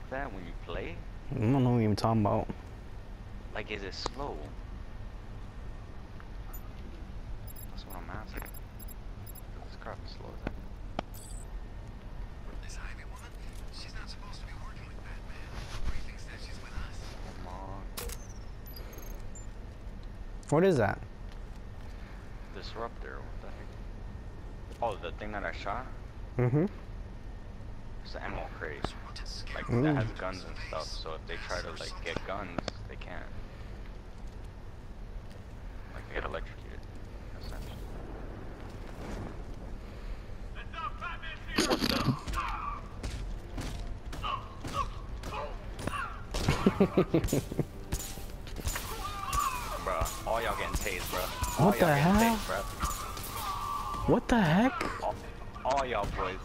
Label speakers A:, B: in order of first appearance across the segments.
A: like that when you play?
B: I don't know what you're talking about.
A: Like, is it slow? That's what I'm asking. This crap is slow as heck.
C: This Ivy woman, she's not supposed to be working like that, man. Briefing says she's with us.
A: Come on.
B: What is that?
A: Disruptor, what the heck? Oh, the thing that I shot?
B: Mm-hmm.
A: It's an ammo crate. Like,
B: Ooh.
A: that has guns and stuff, so if they try to, like, get guns, they can't. Like, they get electrocuted, essentially. Bruh, all y'all getting tased, bruh.
B: What the hell?
A: Tased, bruh.
B: What the heck?
A: All y'all boys.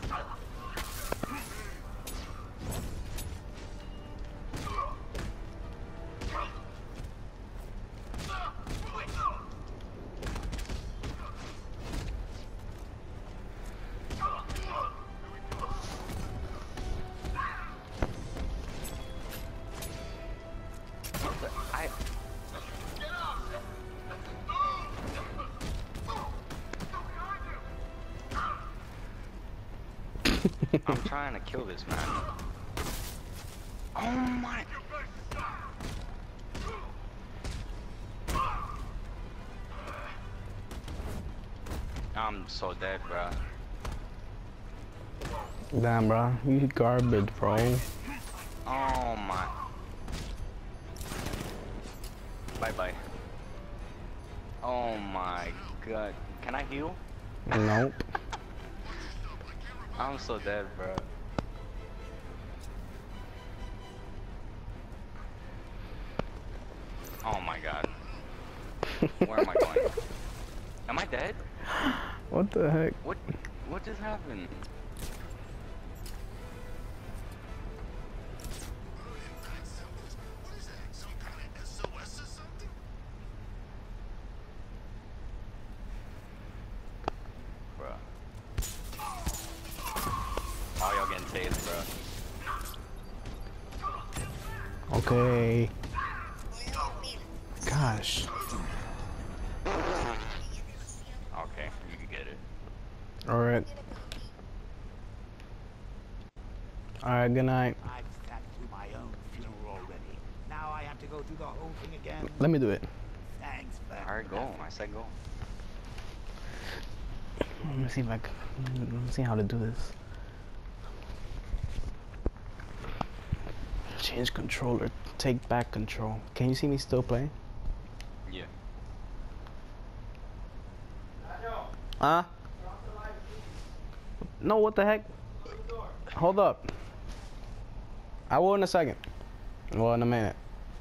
A: I'm trying to kill this man. Oh my! I'm so dead, bro.
B: Damn, bro. You garbage, bro.
A: Oh my. Bye bye. Oh my god. Can I heal?
B: Nope.
A: I'm so dead, bro. Oh my god. Where am I going? Am I dead?
B: What the heck?
A: What just happened?
C: What is that? Some kind of SOS or something?
A: Bruh. Oh, y'all getting tased, bro.
B: Okay. Gosh.
A: Okay, you can get it.
B: Alright. Alright, good night.
D: I've sat through my own funeral already. Now I have to go through the whole thing again.
B: Let me do it.
D: Thanks, but
A: Alright, go. I said go.
B: Let me see if I can. Let me see how to do this. Change controller. Take back control. Can you see me still playing?
A: Yeah.
B: Huh? No, what the heck? Hold up. I will in a second. Well, in a minute.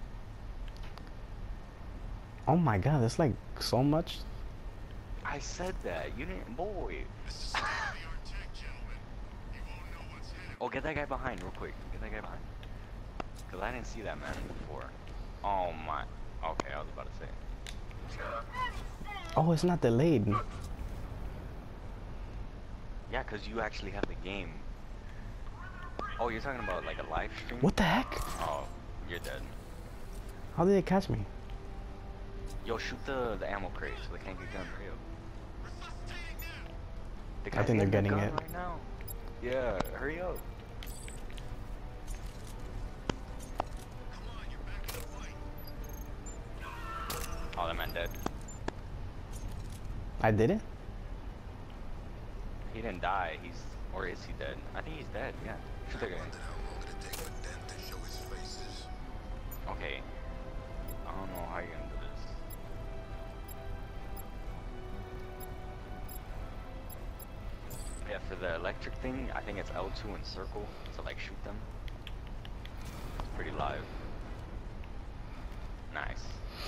B: Oh my god, there's like so much.
A: I said that. You didn't, boy.
C: This is some of your tech, gentlemen. You won't know what's hit him.
A: Oh, get that guy behind real quick. Get that guy behind. Cause I didn't see that man before. Oh my. Okay, I was about to say.
B: Oh, it's not delayed.
A: Yeah, cause you actually have the game. Oh, you're talking about like a live stream?
B: What the heck?
A: Oh, you're dead.
B: How did they catch me?
A: Yo, shoot the ammo crate so they can't get guns. Hurry up. The
B: I
A: guy's
B: think they're
A: the
B: getting
A: gun
B: it.
A: right now. Yeah, hurry up.
C: Come on, you're back in the fight.
A: Oh, that man dead.
B: I did it?
A: He didn't die. Or is he dead? I think he's dead. Yeah. Shoot the guy.
C: Wondered how long it'd take for them to show his faces.
A: Okay. I don't know how you're gonna do this. Yeah, for the electric thing, I think it's L2 and circle to like shoot them. It's pretty live. Nice.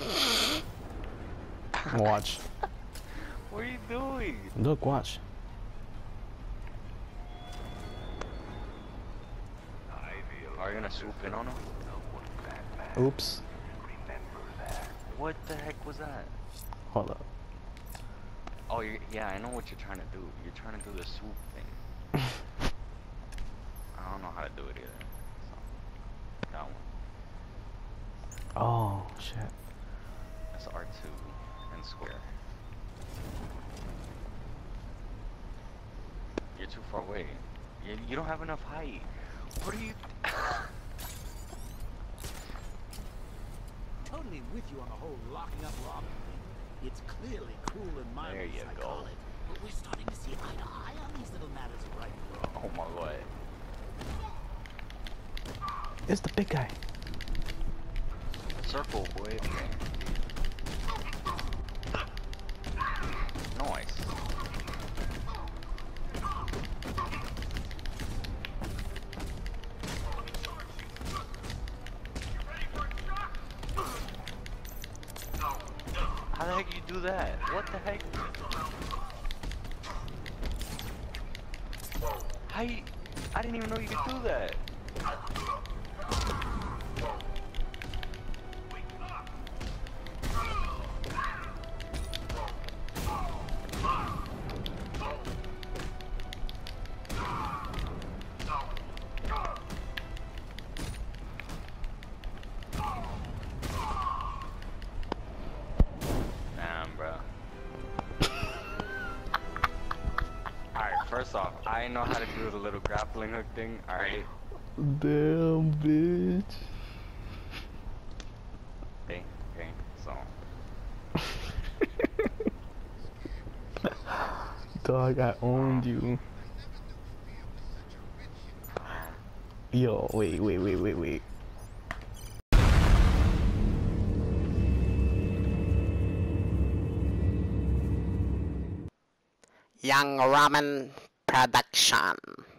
B: Watch.
A: What are you doing?
B: Look, watch.
A: Are you gonna swoop in on him?
B: Oops.
A: What the heck was that?
B: Hold up.
A: Oh, yeah, I know what you're trying to do. You're trying to do the swoop thing. I don't know how to do it either. So. That one.
B: Oh shit.
A: That's R2 and square. You're too far away. You don't have enough height. What are you?
D: Totally with you on the whole locking up Rob thing. It's clearly cruel and mindless,
A: There you
D: I
A: go.
D: call it. But we're starting to see eye to eye on these little matters of right and wrong.
A: Oh my god.
B: It's the big guy.
A: Circle, boy. Nice. How the heck you do that? What the heck? How you... I didn't even know you could do that. First off, I know how to do the little grappling hook thing, alright?
B: Damn, bitch.
A: Okay, so.
B: Dog, I owned you. Yo, wait.
E: Young Ramen Production.